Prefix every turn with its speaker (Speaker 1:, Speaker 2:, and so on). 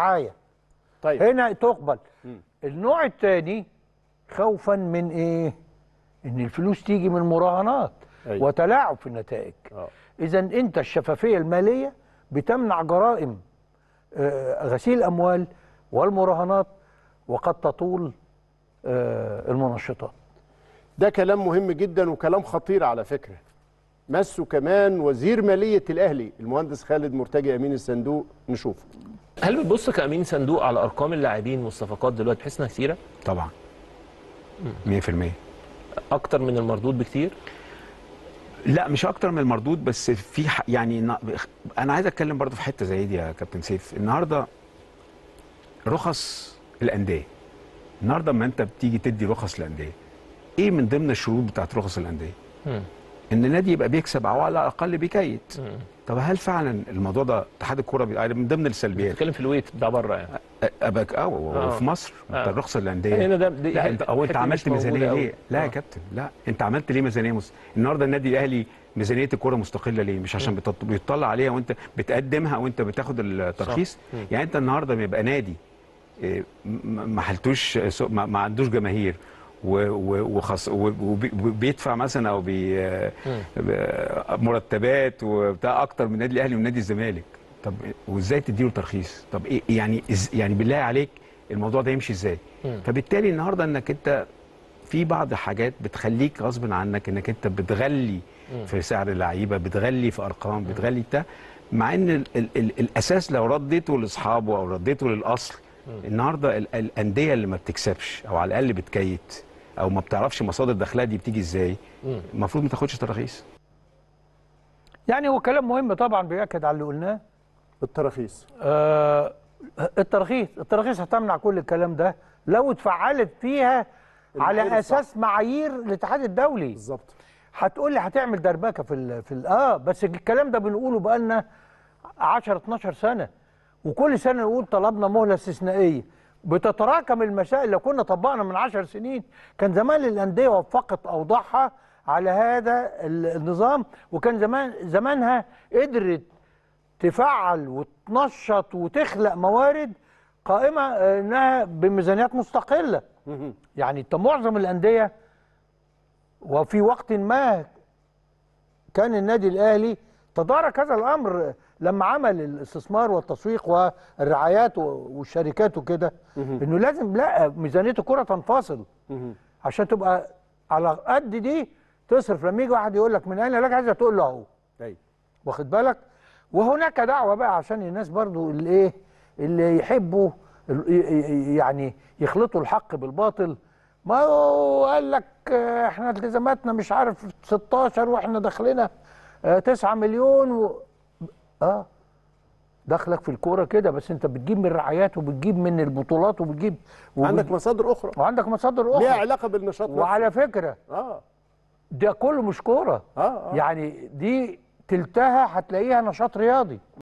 Speaker 1: رعايه.
Speaker 2: طيب
Speaker 1: هنا تقبل. النوع الثاني خوفا من ايه؟ ان الفلوس تيجي من مراهنات وتلاعب في النتائج. اذا انت الشفافيه الماليه بتمنع جرائم غسيل الاموال والمراهنات وقد تطول المنشطات.
Speaker 2: ده كلام مهم جدا وكلام خطير على فكره. مسه كمان وزير ماليه الاهلي المهندس خالد مرتجي امين الصندوق. نشوفه.
Speaker 3: هل بتبص كامين صندوق على ارقام اللاعبين والصفقات دلوقتي بتحس انها كتيره؟
Speaker 4: طبعا 100%.
Speaker 3: اكتر من المردود بكتير؟
Speaker 4: لا مش اكتر من المردود، بس في يعني انا عايز اتكلم برضو في حته زي دي يا كابتن سيف. النهارده رخص الانديه، النهارده اما انت بتيجي تدي رخص للانديه، ايه من ضمن الشروط بتاعت رخص الانديه؟ ان النادي يبقى بيكسب او على الاقل بيكيت. طب هل فعلا الموضوع ده اتحاد الكوره من ضمن السلبيات؟
Speaker 3: بتتكلم في الويت بتاع بره يعني.
Speaker 4: في مصر انت الرخصه للانديه
Speaker 3: هنا ده
Speaker 4: لا انت عملت ميزانيه ليه؟ لا يا كابتن، لا انت عملت ليه ميزانيه النهارده النادي الاهلي ميزانيه الكوره مستقله ليه؟ مش عشان بيطلع عليها وانت بتقدمها وانت بتاخد الترخيص. يعني انت النهارده بيبقى نادي ما حلتوش ما عندوش جماهير وبيدفع مثلا او مرتبات وبتاع اكتر من النادي الاهلي ونادي الزمالك. طب وازاي تديله ترخيص؟ طب ايه يعني بالله عليك الموضوع ده يمشي ازاي؟ فبالتالي النهارده انك انت في بعض حاجات بتخليك غصب عنك انك انت بتغلي في سعر اللعيبه، بتغلي في ارقام، بتغلي بتاع، مع ان الاساس لو رديته لاصحابه او رديته للاصل. النهارده الانديه اللي ما بتكسبش او على الاقل بتكيت او ما بتعرفش مصادر دخلها دي بتيجي ازاي، المفروض ما تاخدش تراخيص.
Speaker 1: يعني هو كلام مهم طبعا بيأكد على اللي قلناه.
Speaker 2: التراخيص
Speaker 1: التراخيص هتمنع كل الكلام ده لو اتفعلت فيها على اساس معايير الاتحاد الدولي.
Speaker 2: بالظبط.
Speaker 1: هتقول لي هتعمل دربكه بس الكلام ده بنقوله بقالنا 10 12 سنه، وكل سنه نقول طلبنا مهله استثنائيه. بتتراكم المسائل. لو كنا طبقنا من 10 سنين كان زمان الانديه وفقت اوضاعها على هذا النظام، وكان زمانها قدرت تفعل وتنشط وتخلق موارد قائمه انها بميزانيات مستقله. يعني انت معظم الانديه وفي وقت ما كان النادي الاهلي تدارك هذا الامر لما عمل الاستثمار والتسويق والرعايات والشركات وكده، انه لازم لا ميزانيه الكره تنفصل عشان تبقى على قد دي تصرف. لما يجي واحد يقول لك من اين لك عايزه تقول له اهو. واخد بالك؟ وهناك دعوه بقى عشان الناس برضو اللي يحبوا يعني يخلطوا الحق بالباطل. ما هو قال لك احنا التزاماتنا مش عارف 16 واحنا دخلنا 9 مليون دخلك في الكوره كده، بس انت بتجيب من الرعايات وبتجيب من البطولات
Speaker 2: عندك مصادر اخرى ليها علاقه بالنشاط نفسه.
Speaker 1: وعلى فكره ده كله مش كوره. يعني دي تلتها هتلاقيها نشاط رياضي.